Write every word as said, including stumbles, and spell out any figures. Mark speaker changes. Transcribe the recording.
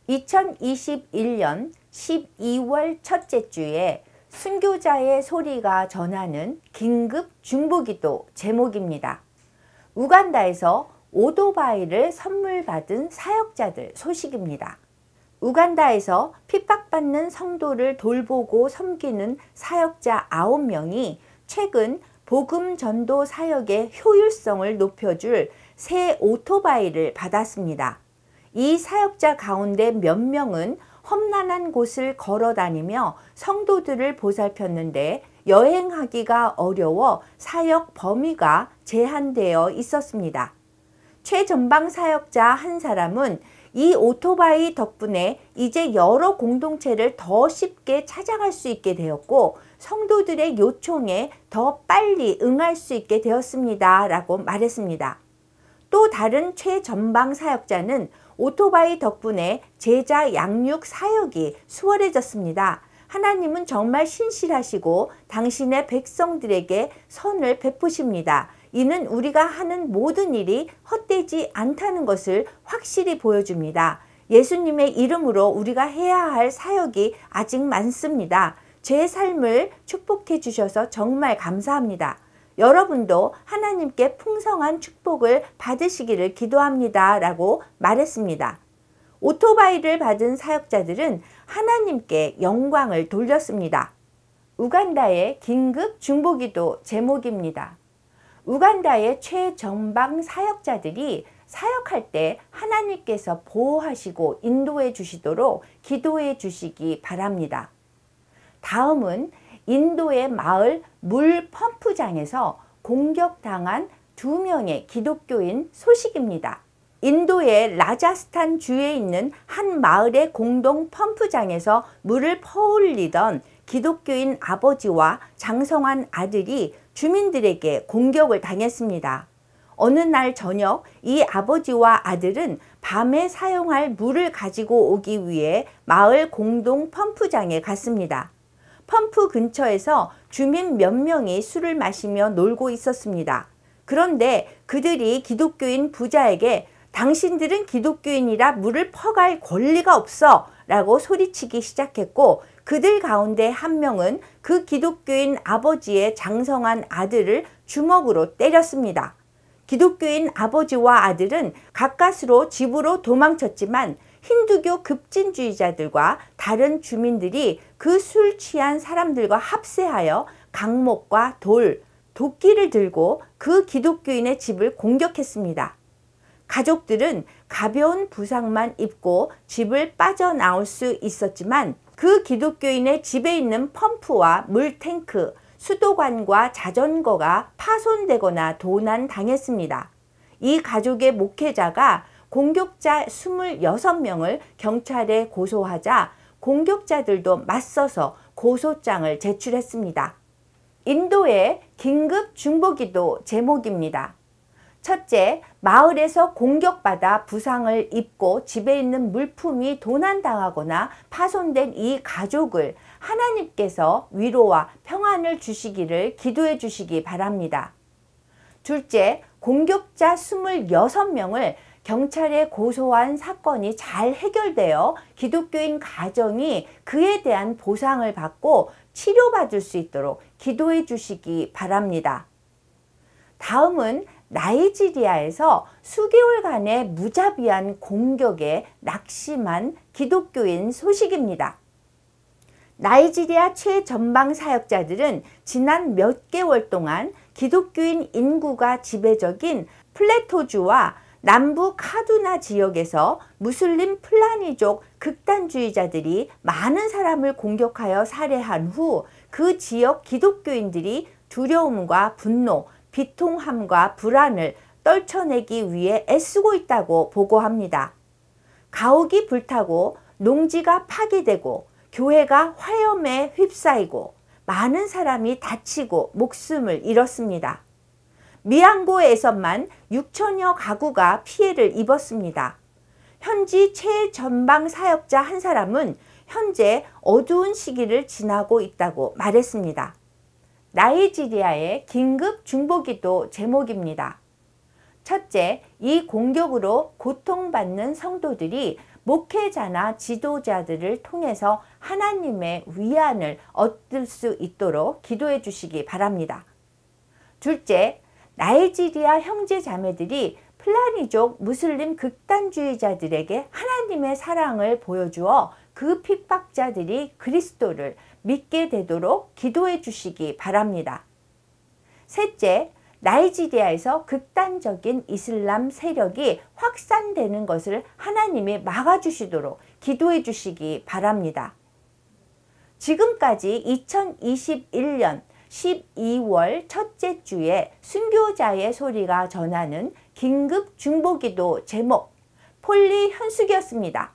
Speaker 1: 이천이십일 년 십이월 첫째 주에 순교자의 소리가 전하는 긴급 중보기도 제목입니다. 우간다에서 오토바이를 선물 받은 사역자들 소식입니다. 우간다에서 핍박받는 성도를 돌보고 섬기는 사역자 아홉 명이 최근 복음 전도 사역의 효율성을 높여줄 새 오토바이를 받았습니다. 이 사역자 가운데 몇 명은 험난한 곳을 걸어 다니며 성도들을 보살폈는데 여행하기가 어려워 사역 범위가 제한되어 있었습니다. 최전방 사역자 한 사람은 이 오토바이 덕분에 이제 여러 공동체를 더 쉽게 찾아갈 수 있게 되었고 성도들의 요청에 더 빨리 응할 수 있게 되었습니다. 라고 말했습니다. 또 다른 최전방 사역자는 오토바이 덕분에 제자 양육 사역이 수월해졌습니다. 하나님은 정말 신실하시고 당신의 백성들에게 선을 베푸십니다. 이는 우리가 하는 모든 일이 헛되지 않다는 것을 확실히 보여줍니다. 예수님의 이름으로 우리가 해야 할 사역이 아직 많습니다. 제 삶을 축복해 주셔서 정말 감사합니다. 여러분도 하나님께 풍성한 축복을 받으시기를 기도합니다. 라고 말했습니다. 오토바이를 받은 사역자들은 하나님께 영광을 돌렸습니다. 우간다의 긴급 중보기도 제목입니다. 우간다의 최전방 사역자들이 사역할 때 하나님께서 보호하시고 인도해 주시도록 기도해 주시기 바랍니다. 다음은 인도의 마을 물 펌프장에서 공격당한 두 명의 기독교인 소식입니다. 인도의 라자스탄 주에 있는 한 마을의 공동 펌프장에서 물을 퍼올리던 기독교인 아버지와 장성한 아들이 주민들에게 공격을 당했습니다. 어느 날 저녁 이 아버지와 아들은 밤에 사용할 물을 가지고 오기 위해 마을 공동 펌프장에 갔습니다. 펌프 근처에서 주민 몇 명이 술을 마시며 놀고 있었습니다. 그런데 그들이 기독교인 부자에게 당신들은 기독교인이라 물을 퍼갈 권리가 없어 라고 소리치기 시작했고 그들 가운데 한 명은 그 기독교인 아버지의 장성한 아들을 주먹으로 때렸습니다. 기독교인 아버지와 아들은 가까스로 집으로 도망쳤지만 힌두교 급진주의자들과 다른 주민들이 그 술 취한 사람들과 합세하여 강목과 돌, 도끼를 들고 그 기독교인의 집을 공격했습니다. 가족들은 가벼운 부상만 입고 집을 빠져나올 수 있었지만 그 기독교인의 집에 있는 펌프와 물탱크, 수도관과 자전거가 파손되거나 도난당했습니다. 이 가족의 목회자가 공격자 이십육 명을 경찰에 고소하자 공격자들도 맞서서 고소장을 제출했습니다. 인도의 긴급 중보기도 제목입니다. 첫째, 마을에서 공격받아 부상을 입고 집에 있는 물품이 도난당하거나 파손된 이 가족을 하나님께서 위로와 평안을 주시기를 기도해 주시기 바랍니다. 둘째, 공격자 이십육 명을 경찰에 고소한 사건이 잘 해결되어 기독교인 가정이 그에 대한 보상을 받고 치료받을 수 있도록 기도해 주시기 바랍니다. 다음은 나이지리아에서 수개월간의 무자비한 공격에 낙심한 기독교인 소식입니다. 나이지리아 최전방 사역자들은 지난 몇 개월 동안 기독교인 인구가 지배적인 플래토주와 남부 카두나 지역에서 무슬림 플라니족 극단주의자들이 많은 사람을 공격하여 살해한 후 그 지역 기독교인들이 두려움과 분노, 비통함과 불안을 떨쳐내기 위해 애쓰고 있다고 보고합니다. 가옥이 불타고 농지가 파괴되고 교회가 화염에 휩싸이고 많은 사람이 다치고 목숨을 잃었습니다. 미앙고에서만 육천여 가구가 피해를 입었습니다. 현지 최전방 사역자 한 사람은 현재 어두운 시기를 지나고 있다고 말했습니다. 나이지리아의 긴급 중보기도 제목입니다. 첫째, 이 공격으로 고통받는 성도들이 목회자나 지도자들을 통해서 하나님의 위안을 얻을 수 있도록 기도해 주시기 바랍니다. 둘째, 나이지리아 형제 자매들이 플라니족 무슬림 극단주의자들에게 하나님의 사랑을 보여주어 그 핍박자들이 그리스도를 믿게 되도록 기도해 주시기 바랍니다. 셋째, 나이지리아에서 극단적인 이슬람 세력이 확산되는 것을 하나님이 막아주시도록 기도해 주시기 바랍니다. 지금까지 이천이십일 년 십이월 첫째 주에 순교자의 소리가 전하는 긴급 중보기도 제목 폴리 현숙이었습니다.